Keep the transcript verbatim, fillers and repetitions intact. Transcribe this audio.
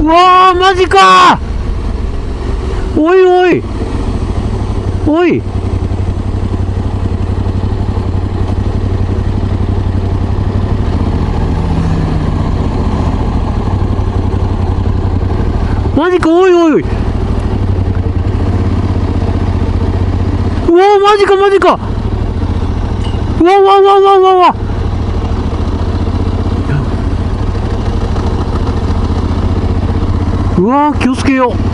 うわー、マジかー。おいおいおい、マジか、おいおいおい、うわー、マジかマジか、うわわわわわわ、うわー、気をつけよう。